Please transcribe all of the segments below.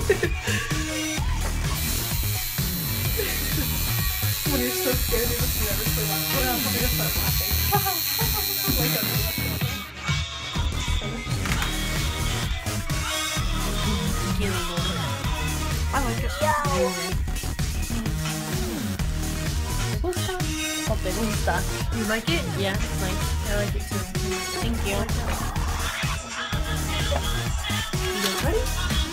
When you're so scared, you just never start laughing. Well, I'm gonna start laughing. Like I'm I like it. Oh, te gusta. You like it? Yeah, it's nice. I like it too. Thank you. You ready?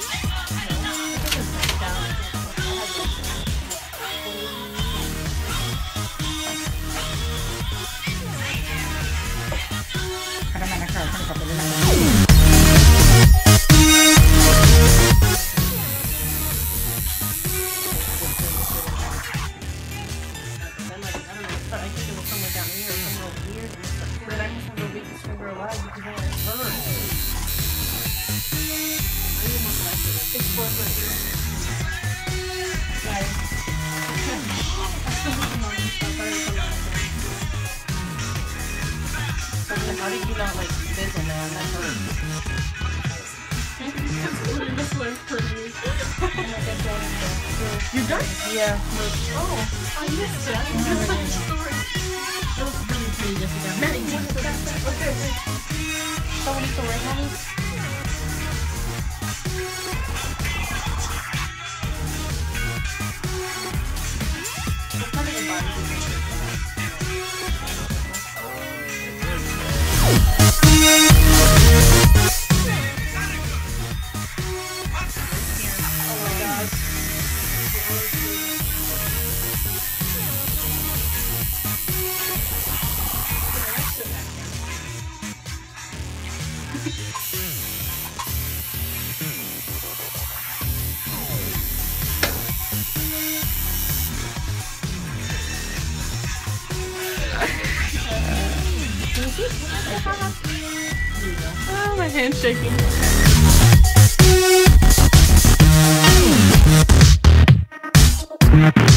How did you not like fizzle, man? That's hurt. You're done? Yeah. Oh, I missed it. I missed the story. That was really pretty difficult. Okay. Somebody to work on it? What kind of a body do you think? Oh, my hand's shaking. We'll be right back.